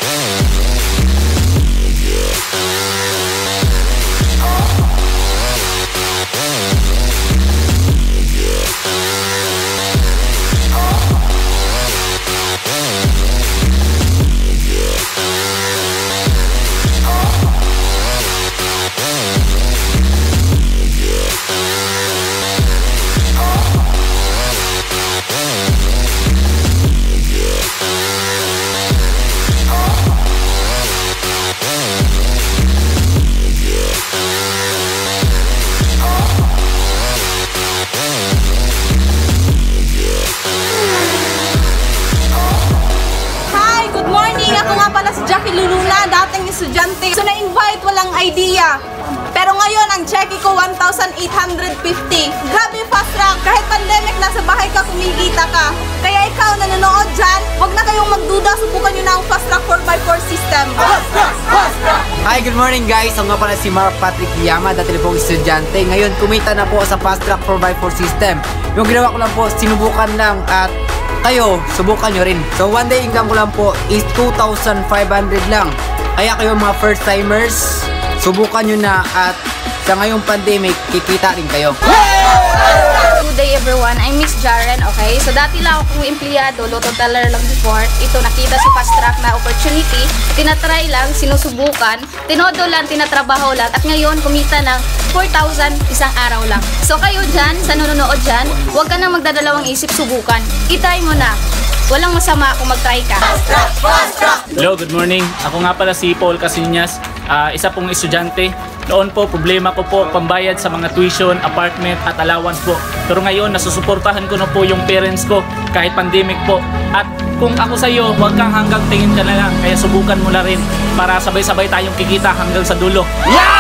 Estudyante. So na-invite, walang idea. Pero ngayon, ang cheque ko 1,850. Grabe fast track. Kahit pandemic, nasa bahay ka, kumikita ka. Kaya ikaw, nanonood dyan, huwag na kayong magduda. Subukan nyo na ang fast track 4x4 system. Hi, good morning guys. Ako nga pala si Mark Patrick Yama, dati pong estudyante. Ngayon, kumita na po sa fast track 4x4 system. Yung ginawa ko lang po, sinubukan lang at kayo, subukan nyo rin. So, one day income ko lang po is 2,500 lang. Kaya kayo mga first timers, subukan nyo na at sa ngayong pandemic, kikita rin kayo. Good day everyone, I'm Miss Jaren, okay? So dati lang akong empleyado, lotto teller lang before. Ito nakita si fast track na opportunity, tinatry lang, sinusubukan, tinodo lang, tinatrabaho lang. At ngayon, kumita ng 4,000 isang araw lang. So kayo dyan, sa nanonood dyan, huwag ka nang magdadalawang isip, subukan. I-try mo na. Walang masama kung mag-try ka. Hello, good morning. Ako nga pala si Paul Casinas, isa pong estudyante. Noon po, problema ko po pambayad sa mga tuition, apartment at allowance po. Pero ngayon, nasusuportahan ko na po yung parents ko kahit pandemic po. At kung ako sa iyo, huwag kang hanggang tingin ka na lang. Kaya subukan mo na rin para sabay-sabay tayong kikita hanggang sa dulo.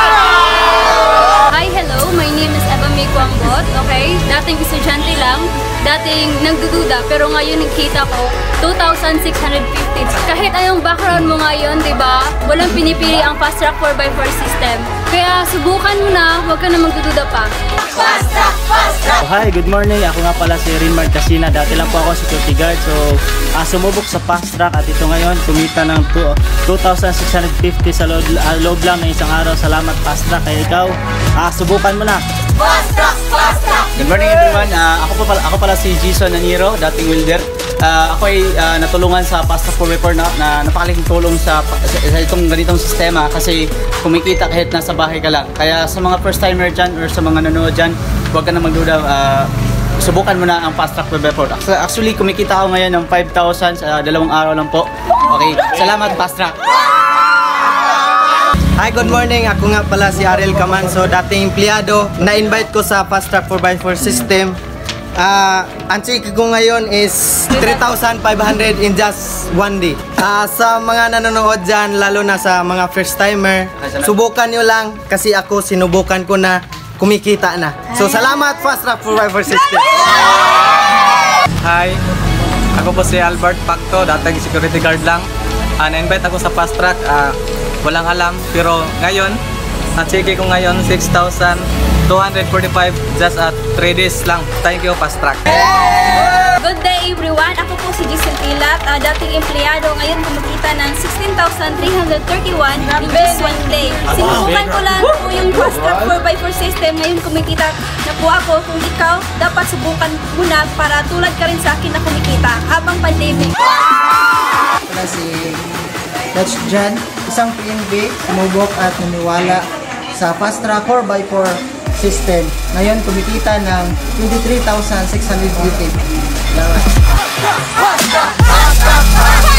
Hi, hello. My name is Eva May Kuangbot, okay? Dating estudyante lang, dating nagdududa, pero ngayon nagkita ko 2,650. Kahit anong background mo ngayon, diba? Walang pinipili ang fast track 4x4 system. Kaya subukan mo na, huwag ka na magdududa pa. Fast track, fast track! Hi, good morning. Ako nga pala si Rinmar Casina. Dati lang po ako security guard. So, sumubok sa fast track at ito ngayon, kumita ng 2,650 sa loob lang ng isang araw. Salamat fast track. Kaya ikaw, subukan mo na. Fast track, fast track! Good morning everyone. Ako pala si Jason Naniro, dating welder. Ako ay natulungan sa fast track 4x4 na napakalaking tulong sa itong ganitong sistema kasi kumikita kahit nasa bahay ka lang. Kaya sa mga first timer dyan or sa mga nanonood dyan, huwag ka na magduda. Subukan mo na ang fast track 4x4. Actually, kumikita ako ngayon ng 5,000 sa 2 araw lang po. Okay, salamat fast track! Hi, good morning. Ako nga pala si Ariel Camanso, dating empleyado. Na-invite ko sa fast track 4x4 system. Ang cheque ko ngayon is 3,500 in just one day. Sa mga nanonood dyan, lalo na sa mga first timer, subukan nyo lang kasi ako sinubukan ko na, kumikita na. So salamat fast track 4x4 system. Hi, ako po si Albert Pacto, dating security guard lang. Na-invite ako sa fast track, walang alam, pero ngayon, ang cheque ko ngayon 6,245 just at 3 days lang. Thank you, fast track. Good day everyone, ako po si Giselle Pilat, dating empleyado, ngayon kumikita ng 16,331 in just one day. Sinubukan ko lang po yung fast track 4x4 system, ngayon kumikita na po ako. Kung ikaw, dapat subukan mo na para tulad ka rin sa akin na kumikita habang pandemic. Wala si Dutch Jan, isang PNP, sumubok at naniwala sa fast track 4x4 system. Ngayon kumikita ng 23,650. Salamat.